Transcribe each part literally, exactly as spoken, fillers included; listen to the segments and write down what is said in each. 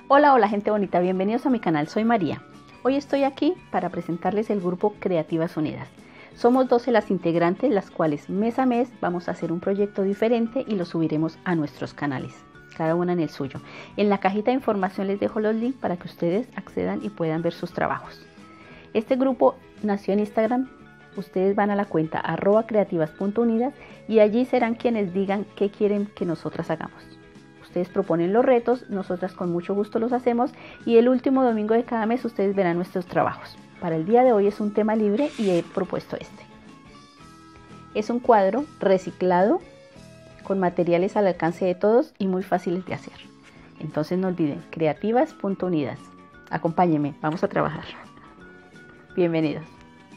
Hola, hola gente bonita, bienvenidos a mi canal, soy María. Hoy estoy aquí para presentarles el grupo Creativas Unidas. Somos doce las integrantes, las cuales mes a mes vamos a hacer un proyecto diferente y lo subiremos a nuestros canales, cada una en el suyo. En la cajita de información les dejo los links para que ustedes accedan y puedan ver sus trabajos. Este grupo nació en Instagram, ustedes van a la cuenta arroba creativas punto unidas y allí serán quienes digan qué quieren que nosotras hagamos. Ustedes proponen los retos, nosotras con mucho gusto los hacemos y el último domingo de cada mes ustedes verán nuestros trabajos. Para el día de hoy es un tema libre y he propuesto este. Es un cuadro reciclado con materiales al alcance de todos y muy fáciles de hacer. Entonces no olviden, creativas punto unidas. Acompáñenme, vamos a trabajar. Bienvenidos.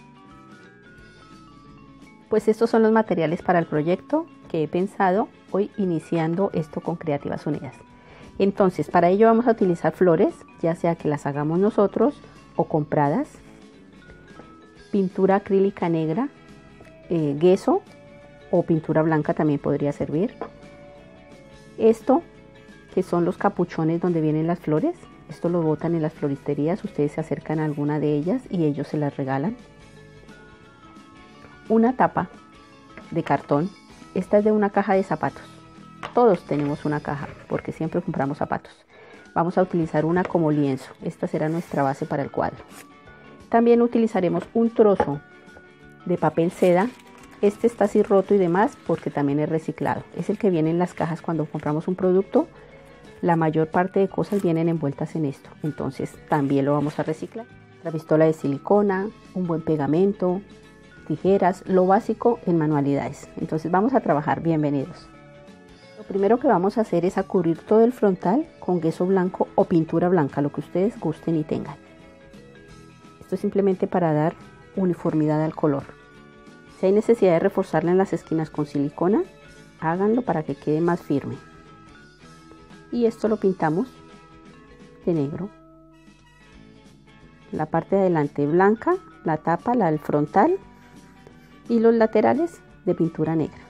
Pues estos son los materiales para el proyecto que he pensado hoy iniciando esto con Creativas Unidas. Entonces, para ello vamos a utilizar flores, ya sea que las hagamos nosotros o compradas, pintura acrílica negra, eh, gesso o pintura blanca también podría servir. Esto, que son los capuchones donde vienen las flores, esto lo botan en las floristerías, ustedes se acercan a alguna de ellas y ellos se las regalan. Una tapa de cartón, esta es de una caja de zapatos, todos tenemos una caja porque siempre compramos zapatos. Vamos a utilizar una como lienzo, esta será nuestra base para el cuadro. También utilizaremos un trozo de papel seda, este está así roto y demás porque también es reciclado, es el que viene en las cajas cuando compramos un producto, la mayor parte de cosas vienen envueltas en esto, entonces también lo vamos a reciclar. La pistola de silicona, un buen pegamento, tijeras, lo básico en manualidades. Entonces vamos a trabajar, bienvenidos. Lo primero que vamos a hacer es a cubrir todo el frontal con gesso blanco o pintura blanca, lo que ustedes gusten y tengan. Esto es simplemente para dar uniformidad al color. Si hay necesidad de reforzarla en las esquinas con silicona, háganlo para que quede más firme. Y esto lo pintamos de negro. La parte de adelante blanca, la tapa, la del frontal, y los laterales de pintura negra.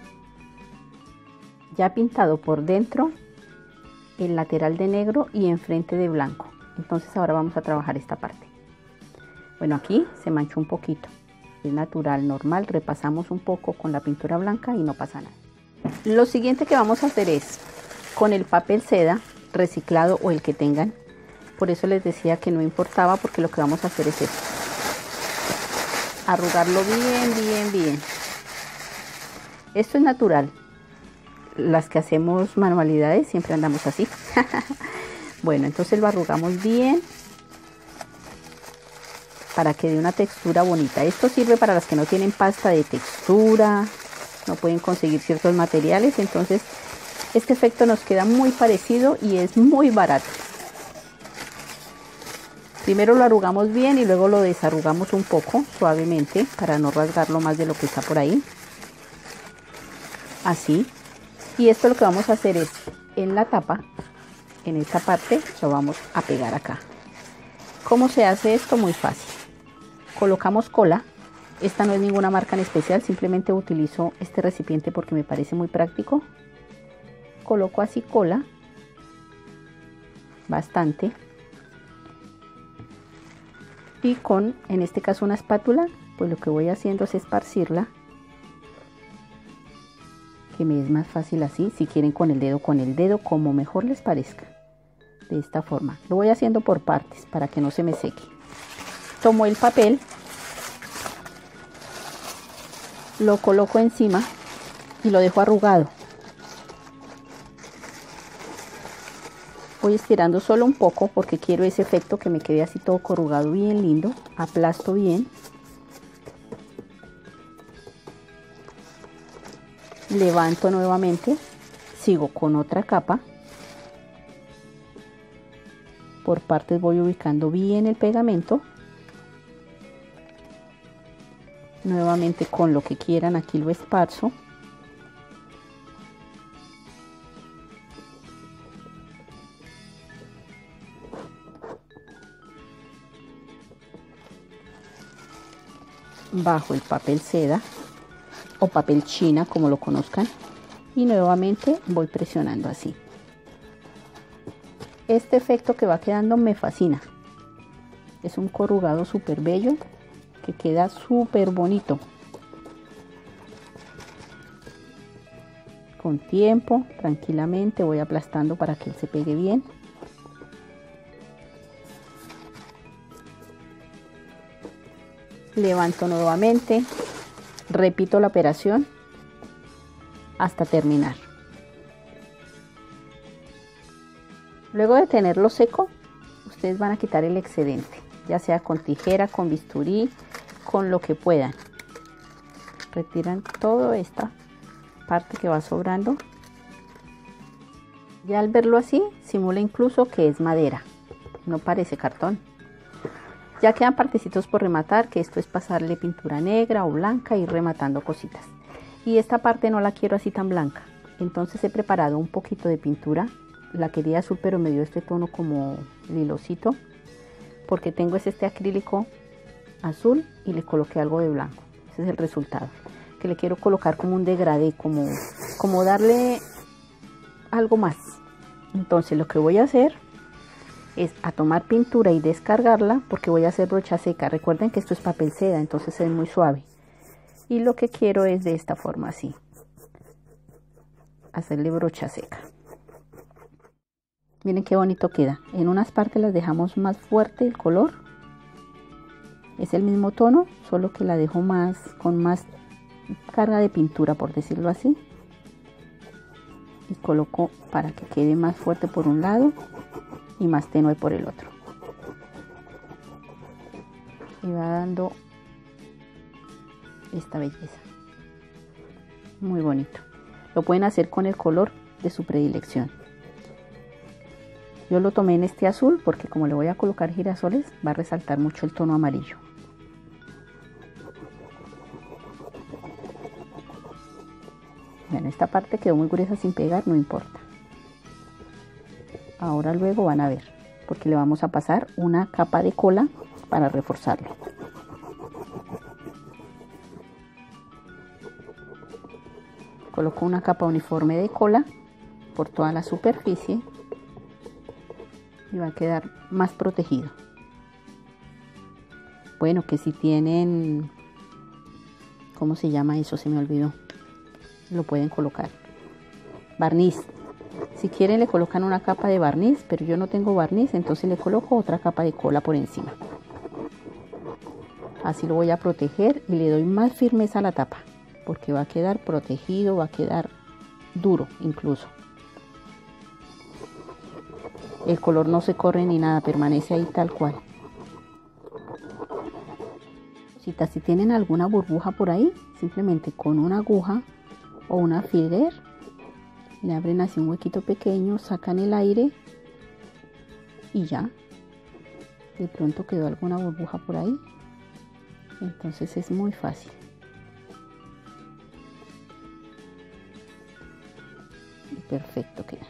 Ya pintado por dentro el lateral de negro y enfrente de blanco. Entonces ahora vamos a trabajar esta parte. Bueno, aquí se manchó un poquito, es natural, normal, repasamos un poco con la pintura blanca y no pasa nada. Lo siguiente que vamos a hacer es con el papel seda reciclado o el que tengan, por eso les decía que no importaba porque lo que vamos a hacer es esto. Arrugarlo bien, bien, bien. Esto es natural. Las que hacemos manualidades siempre andamos así. Bueno, entonces lo arrugamos bien para que dé una textura bonita. Esto sirve para las que no tienen pasta de textura, no pueden conseguir ciertos materiales. Entonces este efecto nos queda muy parecido y es muy barato. Primero lo arrugamos bien y luego lo desarrugamos un poco suavemente para no rasgarlo más de lo que está por ahí. Así. Y esto lo que vamos a hacer es en la tapa, en esta parte, lo vamos a pegar acá. ¿Cómo se hace esto? Muy fácil. Colocamos cola. Esta no es ninguna marca en especial, simplemente utilizo este recipiente porque me parece muy práctico. Coloco así cola. Bastante. Y con, en este caso, una espátula, pues lo que voy haciendo es esparcirla, que me es más fácil así. Si quieren con el dedo, con el dedo, como mejor les parezca. De esta forma, lo voy haciendo por partes para que no se me seque. Tomo el papel, lo coloco encima y lo dejo arrugado. Voy estirando solo un poco porque quiero ese efecto que me quede así todo corrugado bien lindo. Aplasto bien. Levanto nuevamente. Sigo con otra capa. Por partes voy ubicando bien el pegamento. Nuevamente con lo que quieran aquí lo esparzo. Bajo el papel seda o papel china, como lo conozcan, y nuevamente voy presionando así. Este efecto que va quedando me fascina. Es un corrugado súper bello que queda súper bonito. Con tiempo, tranquilamente voy aplastando para que él se pegue bien. Levanto nuevamente, repito la operación hasta terminar. Luego de tenerlo seco, ustedes van a quitar el excedente, ya sea con tijera, con bisturí, con lo que puedan. Retiran toda esta parte que va sobrando. Ya al verlo así, simula incluso que es madera, no parece cartón. Ya quedan partecitos por rematar, que esto es pasarle pintura negra o blanca y ir rematando cositas. Y esta parte no la quiero así tan blanca, entonces he preparado un poquito de pintura. La quería azul, pero me dio este tono como lilosito, porque tengo es este acrílico azul y le coloqué algo de blanco. Ese es el resultado, que le quiero colocar como un degradé, como, como darle algo más. Entonces lo que voy a hacer es a tomar pintura y descargarla, porque voy a hacer brocha seca. Recuerden que esto es papel seda, entonces es muy suave. Y lo que quiero es de esta forma así, hacerle brocha seca. Miren qué bonito queda. En unas partes las dejamos más fuerte el color. Es el mismo tono, solo que la dejo más con más carga de pintura, por decirlo así. Y coloco para que quede más fuerte por un lado y más tenue por el otro. Y va dando esta belleza. Muy bonito. Lo pueden hacer con el color de su predilección. Yo lo tomé en este azul porque como le voy a colocar girasoles, va a resaltar mucho el tono amarillo. Bueno, esta parte quedó muy gruesa sin pegar, no importa. Ahora luego van a ver, porque le vamos a pasar una capa de cola para reforzarlo. Coloco una capa uniforme de cola por toda la superficie y va a quedar más protegido. Bueno, que si tienen, ¿cómo se llama eso? Se me olvidó. Lo pueden colocar. Barniz. Si quieren le colocan una capa de barniz, pero yo no tengo barniz, entonces le coloco otra capa de cola por encima. Así lo voy a proteger y le doy más firmeza a la tapa, porque va a quedar protegido, va a quedar duro incluso. El color no se corre ni nada, permanece ahí tal cual. Si tienen alguna burbuja por ahí, simplemente con una aguja o un alfiler le abren así un huequito pequeño, sacan el aire y ya. De pronto quedó alguna burbuja por ahí, entonces es muy fácil. Y perfecto queda.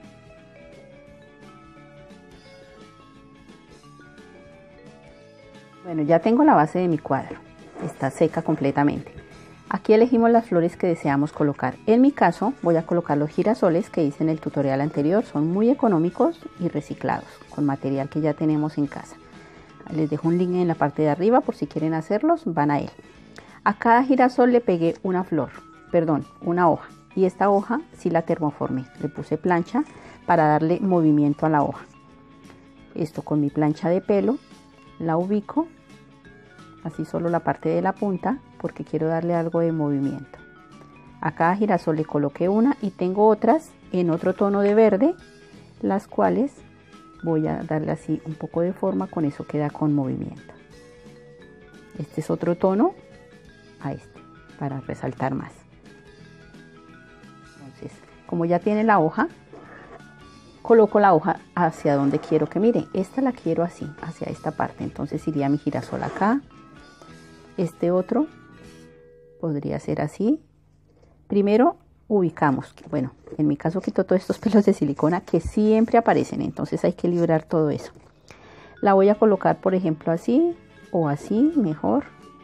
Bueno, ya tengo la base de mi cuadro, está seca completamente. Aquí elegimos las flores que deseamos colocar. En mi caso voy a colocar los girasoles que hice en el tutorial anterior, son muy económicos y reciclados, con material que ya tenemos en casa. Les dejo un link en la parte de arriba por si quieren hacerlos, van a él. A cada girasol le pegué una flor, perdón, una hoja, y esta hoja sí la termoformé, le puse plancha para darle movimiento a la hoja. Esto con mi plancha de pelo la ubico, así solo la parte de la punta, porque quiero darle algo de movimiento. A cada girasol le coloqué una y tengo otras en otro tono de verde, las cuales voy a darle así un poco de forma, con eso queda con movimiento. Este es otro tono a este, para resaltar más. Entonces, como ya tiene la hoja, coloco la hoja hacia donde quiero que miren. Esta la quiero así, hacia esta parte, entonces iría mi girasol acá. Este otro podría ser así. Primero ubicamos, bueno, en mi caso quito todos estos pelos de silicona que siempre aparecen, entonces hay que librar todo eso. La voy a colocar, por ejemplo, así o así, mejor.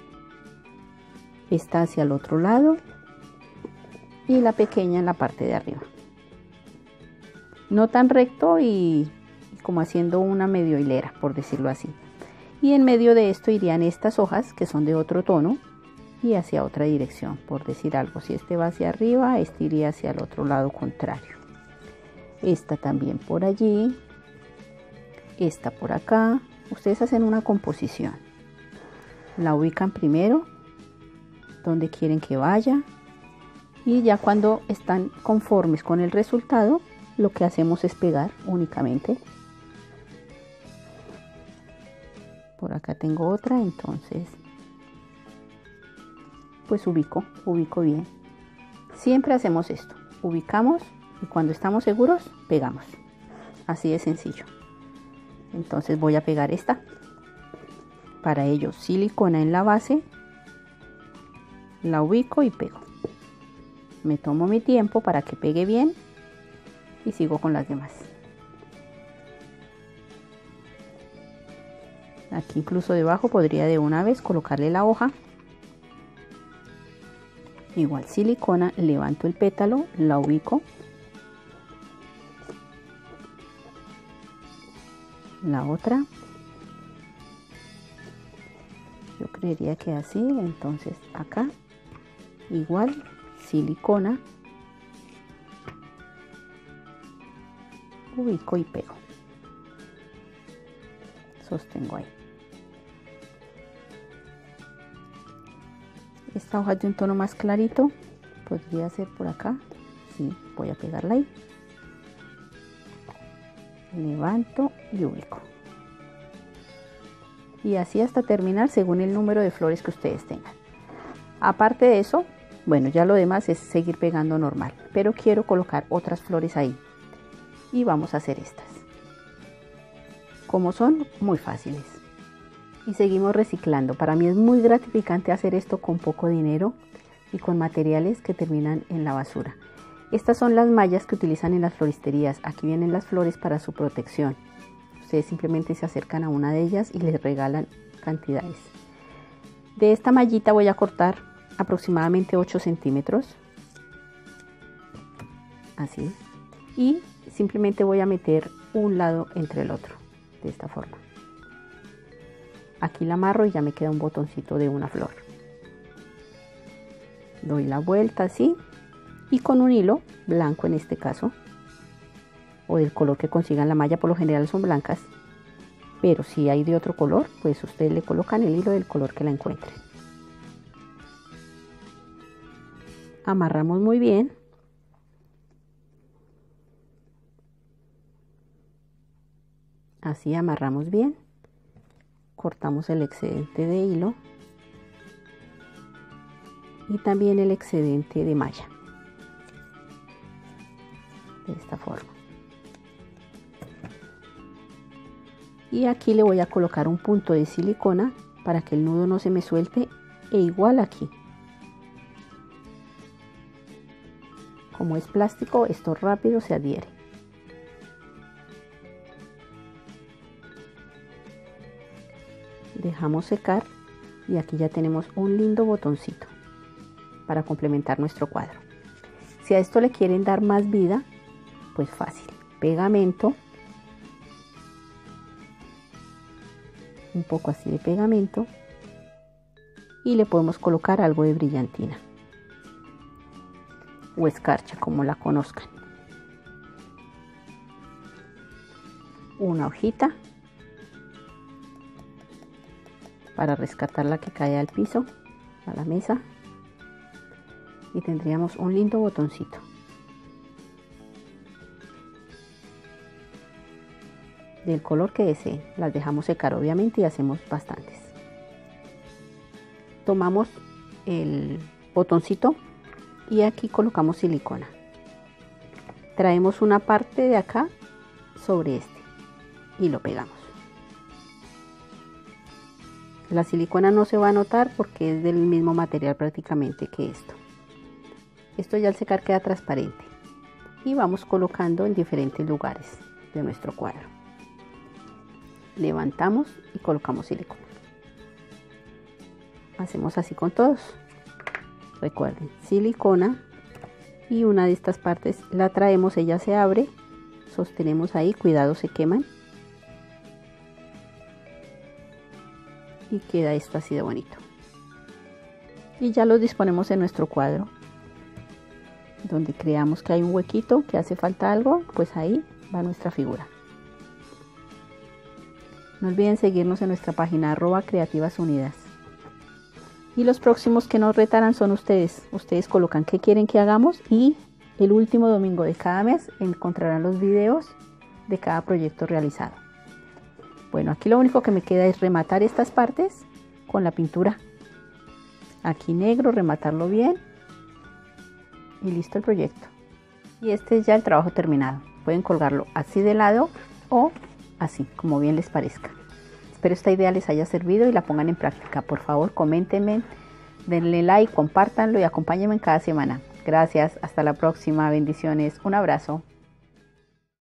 Esta hacia el otro lado y la pequeña en la parte de arriba. No tan recto y como haciendo una medio hilera, por decirlo así. Y en medio de esto irían estas hojas que son de otro tono y hacia otra dirección, por decir algo. Si este va hacia arriba, este iría hacia el otro lado contrario. Esta también por allí, esta por acá. Ustedes hacen una composición. La ubican primero donde quieren que vaya y ya cuando están conformes con el resultado, lo que hacemos es pegar únicamente. Por acá tengo otra, entonces pues ubico, ubico bien. Siempre hacemos esto, ubicamos y cuando estamos seguros pegamos. Así de sencillo. Entonces voy a pegar esta. Para ello silicona en la base, la ubico y pego. Me tomo mi tiempo para que pegue bien y sigo con las demás. Aquí incluso debajo podría de una vez colocarle la hoja. Igual silicona, levanto el pétalo, la ubico. La otra. Yo creería que así, entonces acá igual silicona, ubico y pego. Sostengo ahí. Esta hoja es de un tono más clarito, podría ser por acá. Sí, voy a pegarla ahí. Levanto y ubico. Y así hasta terminar según el número de flores que ustedes tengan. Aparte de eso, bueno, ya lo demás es seguir pegando normal, pero quiero colocar otras flores ahí. Y vamos a hacer estas. Como son, muy fáciles. Y seguimos reciclando. Para mí es muy gratificante hacer esto con poco dinero y con materiales que terminan en la basura. Estas son las mallas que utilizan en las floristerías. Aquí vienen las flores para su protección. Ustedes simplemente se acercan a una de ellas y les regalan cantidades. De esta mallita voy a cortar aproximadamente ocho centímetros. Así. Y simplemente voy a meter un lado entre el otro. De esta forma. Aquí la amarro y ya me queda un botoncito de una flor. Doy la vuelta así y con un hilo blanco en este caso, o del color que consigan, la malla por lo general son blancas, pero si hay de otro color, pues ustedes le colocan el hilo del color que la encuentren. Amarramos muy bien. Así amarramos bien. Cortamos el excedente de hilo y también el excedente de malla de esta forma. Y aquí le voy a colocar un punto de silicona para que el nudo no se me suelte, e igual aquí. Como es plástico, esto rápido se adhiere. Dejamos secar y aquí ya tenemos un lindo botoncito para complementar nuestro cuadro. Si a esto le quieren dar más vida, pues fácil, pegamento, un poco así de pegamento, y le podemos colocar algo de brillantina o escarcha, como la conozcan. Una hojita para rescatar la que cae al piso, a la mesa, y tendríamos un lindo botoncito. Del color que deseen. Las dejamos secar obviamente y hacemos bastantes. Tomamos el botoncito y aquí colocamos silicona. Traemos una parte de acá sobre este y lo pegamos. La silicona no se va a notar porque es del mismo material prácticamente que esto. Esto ya al secar queda transparente. Y vamos colocando en diferentes lugares de nuestro cuadro. Levantamos y colocamos silicona. Hacemos así con todos. Recuerden, silicona, y una de estas partes la traemos, ella se abre, sostenemos ahí, cuidado se queman, y queda esto así de bonito. Y ya lo disponemos en nuestro cuadro. Donde creamos que hay un huequito, que hace falta algo, pues ahí va nuestra figura. No olviden seguirnos en nuestra página arroba Creativas Unidas. Y los próximos que nos retarán son ustedes. Ustedes colocan qué quieren que hagamos y el último domingo de cada mes encontrarán los videos de cada proyecto realizado. Bueno, aquí lo único que me queda es rematar estas partes con la pintura. Aquí negro, rematarlo bien. Y listo el proyecto. Y este es ya el trabajo terminado. Pueden colgarlo así de lado o así, como bien les parezca. Espero esta idea les haya servido y la pongan en práctica. Por favor, coméntenme, denle like, compártanlo y acompáñenme cada semana. Gracias, hasta la próxima, bendiciones, un abrazo.